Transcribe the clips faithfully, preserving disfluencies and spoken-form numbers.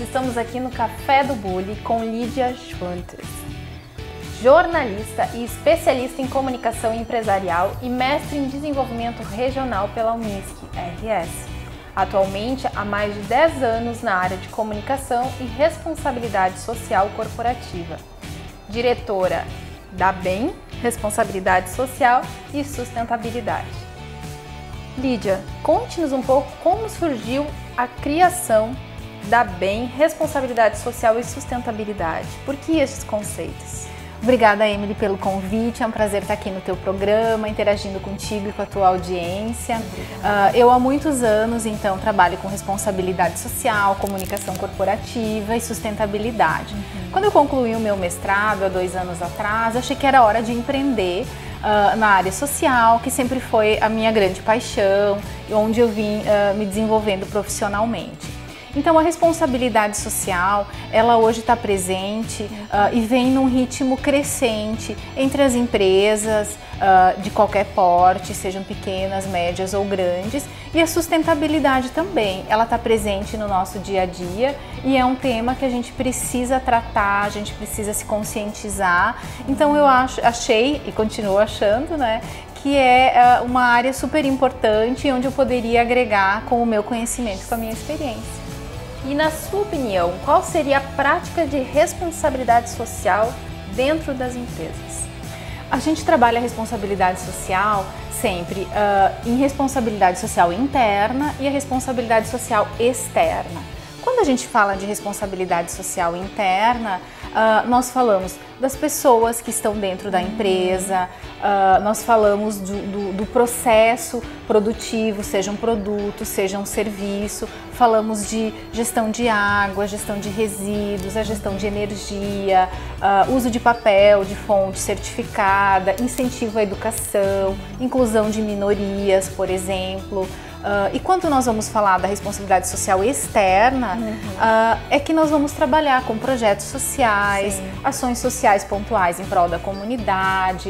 estamos aqui no Café do Bully com Lídia Schwantes, jornalista e especialista em comunicação empresarial e mestre em desenvolvimento regional pela Unisc, R S. Atualmente, há mais de dez anos na área de comunicação e responsabilidade social corporativa. Diretora da BEM, Responsabilidade Social e Sustentabilidade. Lídia, conte-nos um pouco como surgiu a criação da BEM, Responsabilidade Social e Sustentabilidade. Por que esses conceitos? Obrigada, Emily, pelo convite. É um prazer estar aqui no teu programa, interagindo contigo e com a tua audiência. Uh, eu há muitos anos, então, trabalho com responsabilidade social, comunicação corporativa e sustentabilidade. Uhum. Quando eu concluí o meu mestrado, há dois anos atrás, achei que era hora de empreender uh, na área social, que sempre foi a minha grande paixão e onde eu vim uh, me desenvolvendo profissionalmente. Então a responsabilidade social, ela hoje está presente uh, e vem num ritmo crescente entre as empresas uh, de qualquer porte, sejam pequenas, médias ou grandes, e a sustentabilidade também, ela está presente no nosso dia a dia e é um tema que a gente precisa tratar, a gente precisa se conscientizar. Então eu acho, achei e continuo achando, né, que é uh, uma área super importante onde eu poderia agregar com o meu conhecimento, com a minha experiência. E na sua opinião, qual seria a prática de responsabilidade social dentro das empresas? A gente trabalha a responsabilidade social sempre uh, em responsabilidade social interna e a responsabilidade social externa. Quando a gente fala de responsabilidade social interna, uh, nós falamos das pessoas que estão dentro da empresa, uh, nós falamos do, do, do processo produtivo, seja um produto, seja um serviço, falamos de gestão de água, gestão de resíduos, a gestão de energia, uh, uso de papel, de fonte certificada, incentivo à educação, inclusão de minorias, por exemplo. Uh, e quando nós vamos falar da responsabilidade social externa, uhum. uh, é que nós vamos trabalhar com projetos sociais, Sim. ações sociais pontuais em prol da comunidade, uh,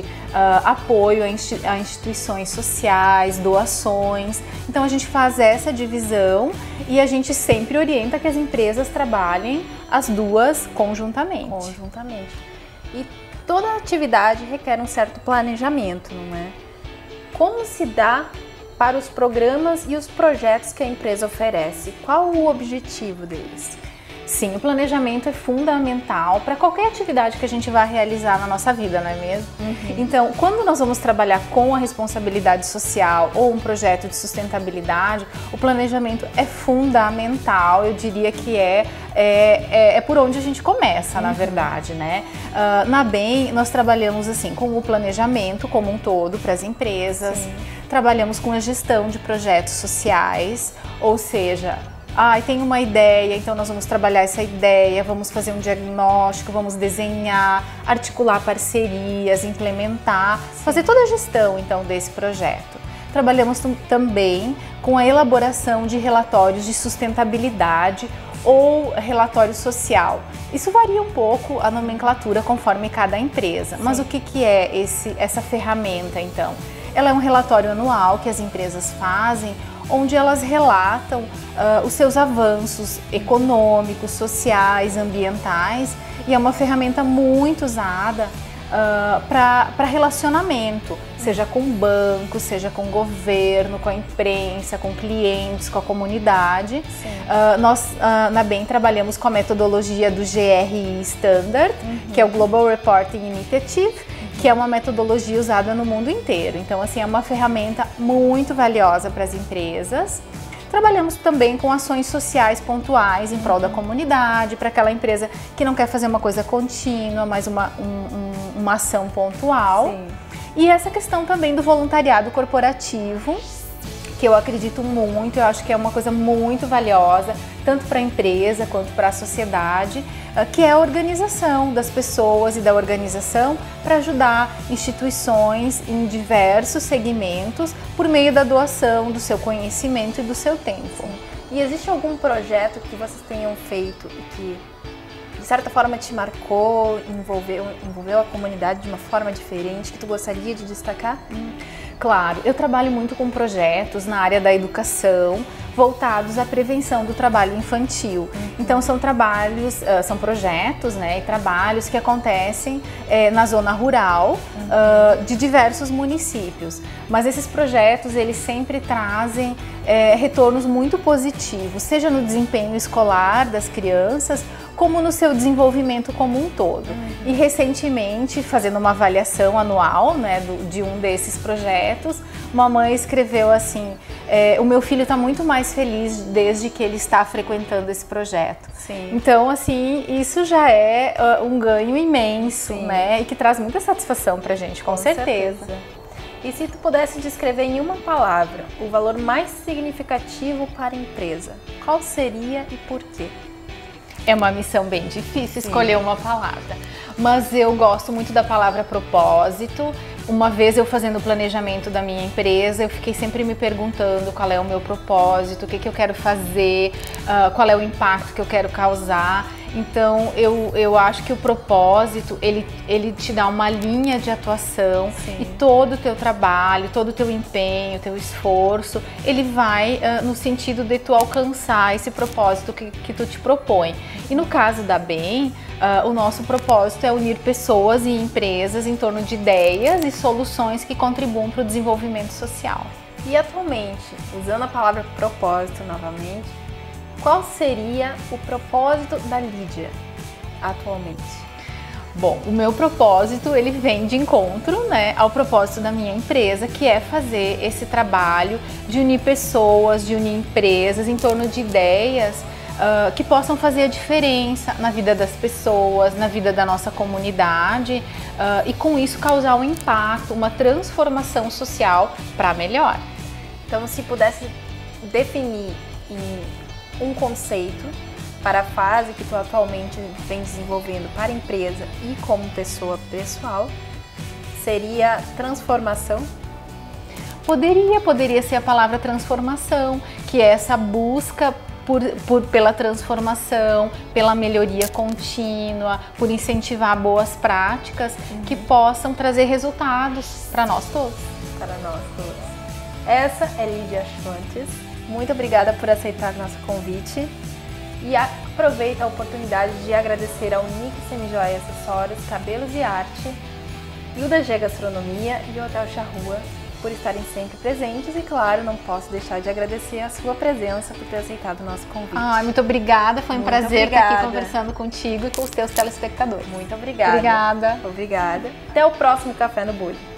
apoio a, insti a instituições sociais, doações. Então a gente faz essa divisão e a gente sempre orienta que as empresas trabalhem as duas conjuntamente. Conjuntamente. E toda atividade requer um certo planejamento, não é? Como se dá para os programas e os projetos que a empresa oferece? Qual o objetivo deles? Sim, o planejamento é fundamental para qualquer atividade que a gente vai realizar na nossa vida, não é mesmo? Uhum. Então, quando nós vamos trabalhar com a responsabilidade social ou um projeto de sustentabilidade, o planejamento é fundamental, eu diria que é, é, é, é por onde a gente começa, uhum. na verdade, né? Uh, na BEM, nós trabalhamos assim com o planejamento como um todo para as empresas, Sim. trabalhamos com a gestão de projetos sociais, ou seja, ah, tem uma ideia, então nós vamos trabalhar essa ideia, vamos fazer um diagnóstico, vamos desenhar, articular parcerias, implementar, Sim. fazer toda a gestão então desse projeto. Trabalhamos também com a elaboração de relatórios de sustentabilidade ou relatório social. Isso varia um pouco a nomenclatura conforme cada empresa, Sim. mas o que, que é esse, essa ferramenta então? Ela é um relatório anual que as empresas fazem, onde elas relatam uh, os seus avanços econômicos, sociais, ambientais, e é uma ferramenta muito usada uh, para relacionamento, seja com banco, seja com governo, com a imprensa, com clientes, com a comunidade. Uh, nós uh, na BEM trabalhamos com a metodologia do G R I Standard, uhum. que é o Global Reporting Initiative, que é uma metodologia usada no mundo inteiro. Então, assim, é uma ferramenta muito valiosa para as empresas. Trabalhamos também com ações sociais pontuais em prol da comunidade, para aquela empresa que não quer fazer uma coisa contínua, mas uma, um, um, uma ação pontual. Sim. E essa questão também do voluntariado corporativo, que eu acredito muito, eu acho que é uma coisa muito valiosa, tanto para a empresa quanto para a sociedade, que é a organização das pessoas e da organização para ajudar instituições em diversos segmentos por meio da doação do seu conhecimento e do seu tempo. E existe algum projeto que vocês tenham feito e que de certa forma te marcou, envolveu, envolveu a comunidade de uma forma diferente, que tu gostaria de destacar? Hum. Claro, eu trabalho muito com projetos na área da educação, voltados à prevenção do trabalho infantil. Uhum. Então são trabalhos, uh, são projetos, né, e trabalhos que acontecem eh, na zona rural, uhum. uh, de diversos municípios. Mas esses projetos, eles sempre trazem eh, retornos muito positivos, seja no desempenho escolar das crianças, como no seu desenvolvimento como um todo. Uhum. E recentemente, fazendo uma avaliação anual, né, do, de um desses projetos, uma mãe escreveu assim, é, o meu filho está muito mais feliz desde que ele está frequentando esse projeto. Sim. Então, assim, isso já é uh, um ganho imenso, Sim. né, e que traz muita satisfação pra gente, com, com certeza. certeza. E se tu pudesse descrever em uma palavra o valor mais significativo para a empresa, qual seria e por quê? É uma missão bem difícil escolher Sim. uma palavra, mas eu gosto muito da palavra propósito. Uma vez eu fazendo o planejamento da minha empresa, eu fiquei sempre me perguntando qual é o meu propósito, o que, que eu quero fazer, uh, qual é o impacto que eu quero causar. Então eu, eu acho que o propósito, ele, ele te dá uma linha de atuação Sim. e todo o teu trabalho, todo o teu empenho, teu esforço, ele vai uh, no sentido de tu alcançar esse propósito que, que tu te propõe. E no caso da Bem, uh, o nosso propósito é unir pessoas e empresas em torno de ideias e soluções que contribuam para o desenvolvimento social. E atualmente, usando a palavra propósito novamente, qual seria o propósito da Lídia atualmente? Bom, o meu propósito, ele vem de encontro, né, ao propósito da minha empresa, que é fazer esse trabalho de unir pessoas, de unir empresas em torno de ideias uh, que possam fazer a diferença na vida das pessoas, na vida da nossa comunidade uh, e com isso causar um impacto, uma transformação social para melhor. Então, se pudesse definir em um conceito para a fase que tu atualmente vem desenvolvendo para a empresa e como pessoa pessoal, seria transformação? Poderia, poderia ser a palavra transformação, que é essa busca por, por, pela transformação, pela melhoria contínua, por incentivar boas práticas uhum. que possam trazer resultados para nós todos. Para nós todos. Essa é Lídia Schwantes. Muito obrigada por aceitar nosso convite e aproveita a oportunidade de agradecer ao Nick Semijoia e Acessórios, Cabelos e Arte, e o D G Gastronomia e o Hotel Charrua por estarem sempre presentes e, claro, não posso deixar de agradecer a sua presença por ter aceitado o nosso convite. Ah, muito obrigada, foi um muito prazer obrigada. estar aqui conversando contigo e com os teus telespectadores. Muito obrigada. Obrigada. Obrigada. Até o próximo Café no Bullying.